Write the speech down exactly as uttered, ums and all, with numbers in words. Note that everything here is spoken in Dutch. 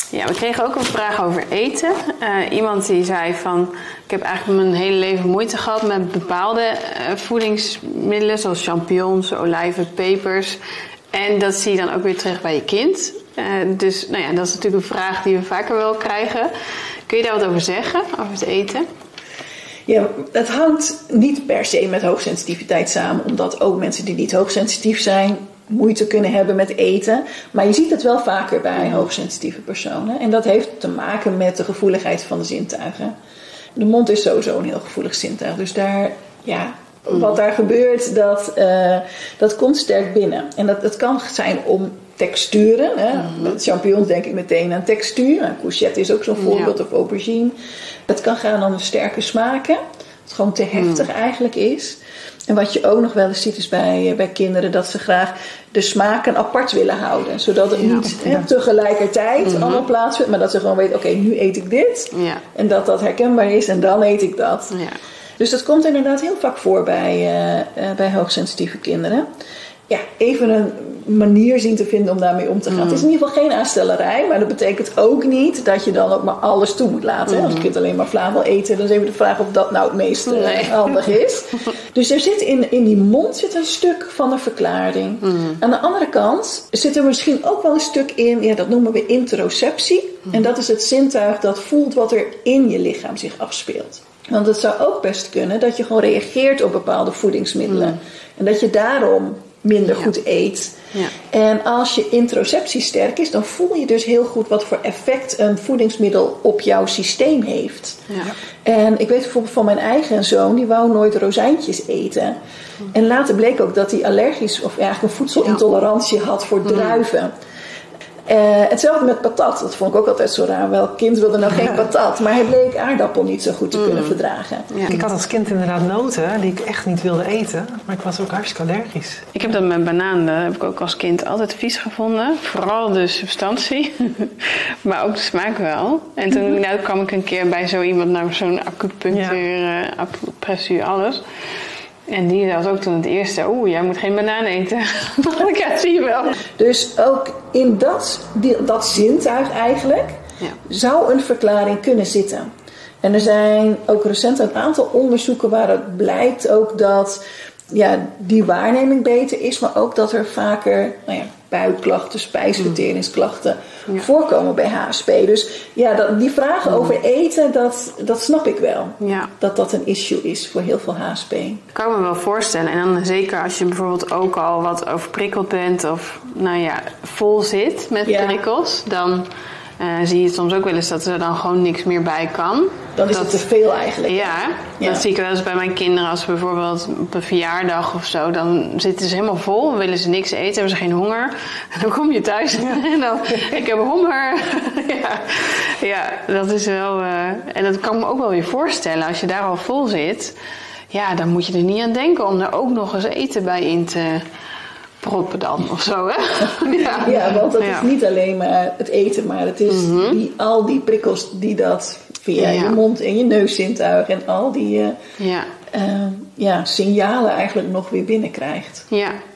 Ja, we kregen ook een vraag over eten. Uh, iemand die zei van... Ik heb eigenlijk mijn hele leven moeite gehad met bepaalde uh, voedingsmiddelen... zoals champignons, olijven, pepers. En dat zie je dan ook weer terug bij je kind. Uh, dus nou ja, dat is natuurlijk een vraag die we vaker wel krijgen. Kun je daar wat over zeggen, over het eten? Ja, het hangt niet per se met hoogsensitiviteit samen... omdat ook mensen die niet hoogsensitief zijn... moeite kunnen hebben met eten. Maar je ziet het wel vaker bij hoogsensitieve personen. En dat heeft te maken met de gevoeligheid van de zintuigen. De mond is sowieso een heel gevoelig zintuig. Dus daar, ja, wat daar gebeurt, dat, uh, dat komt sterk binnen. En dat, dat kan zijn om texturen. Hè. Met champignons denk ik meteen aan textuur. Een courgette is ook zo'n voorbeeld, ja. Of aubergine. Het kan gaan om sterke smaken. Het gewoon te heftig mm. eigenlijk is. En wat je ook nog wel eens ziet is bij, bij kinderen... dat ze graag de smaken apart willen houden. Zodat het ja, niet ja. He, tegelijkertijd mm-hmm. allemaal plaatsvindt... maar dat ze gewoon weten, oké, okay, nu eet ik dit. Ja. En dat dat herkenbaar is en dan eet ik dat. Ja. Dus dat komt inderdaad heel vaak voor bij, uh, uh, bij hoogsensitieve kinderen. Ja, even een manier zien te vinden om daarmee om te gaan. Mm. Het is in ieder geval geen aanstellerij, maar dat betekent ook niet dat je dan ook maar alles toe moet laten. Mm. Als je kind alleen maar vla wil eten, dan is even de vraag of dat nou het meest uh, nee. handig is. Dus er zit in, in die mond zit een stuk van een verklaring. Mm. Aan de andere kant zit er misschien ook wel een stuk in, ja, dat noemen we interoceptie. Mm. En dat is het zintuig dat voelt wat er in je lichaam zich afspeelt. Want het zou ook best kunnen dat je gewoon reageert op bepaalde voedingsmiddelen. Mm. En dat je daarom minder ja. goed eet. Ja. En als je interoceptie sterk is, dan voel je dus heel goed wat voor effect een voedingsmiddel op jouw systeem heeft. Ja. En ik weet bijvoorbeeld van mijn eigen zoon, die wou nooit rozijntjes eten. Mm. En later bleek ook dat hij allergisch of eigenlijk een voedselintolerantie ja. had voor druiven. Mm. Uh, hetzelfde met patat, dat vond ik ook altijd zo raar. Welk kind wilde nou geen patat? Maar hij bleek aardappel niet zo goed te mm. kunnen verdragen. Ja. Ik had als kind inderdaad noten die ik echt niet wilde eten. Maar ik was ook hartstikke allergisch. Ik heb dat met bananen, dat heb ik ook als kind altijd vies gevonden. Vooral de substantie, maar ook de smaak wel. En toen mm-hmm. nou, kwam ik een keer bij zo iemand naar zo'n acupunctuur, ja. uh, acupressuur, alles. En die had ook toen het eerste, oeh, jij moet geen banaan eten. Ja, zie je wel. Dus ook in dat, die, dat zintuig eigenlijk ja. zou een verklaring kunnen zitten. En er zijn ook recent een aantal onderzoeken waar het blijkt ook dat ja, die waarneming beter is, maar ook dat er vaker nou ja, buikklachten, spijsverteringsklachten ja. voorkomen bij H S P. Dus ja, dat, die vragen over eten, dat, dat snap ik wel. Ja. Dat dat een issue is voor heel veel H S P. Dat kan ik me wel voorstellen. En dan zeker als je bijvoorbeeld ook al wat overprikkeld bent of nou ja, vol zit met ja. prikkels, dan uh, zie je soms ook wel eens dat er dan gewoon niks meer bij kan. Dan is dat, het te veel eigenlijk. Ja, ja, dat zie ik wel eens bij mijn kinderen. Als we bijvoorbeeld op een verjaardag of zo, dan zitten ze helemaal vol. Willen ze niks eten, hebben ze geen honger. En dan kom je thuis ja. en dan, ik heb honger. ja, ja, dat is wel... Uh, en dat kan ik me ook wel weer voorstellen. Als je daar al vol zit, ja, dan moet je er niet aan denken om er ook nog eens eten bij in te proppen dan of zo, hè? ja. ja, want dat ja. is niet alleen maar het eten, maar het is mm-hmm. die, al die prikkels die dat via ja. je mond en je neuszintuig en al die uh, ja. Uh, ja, signalen eigenlijk nog weer binnenkrijgt. Ja.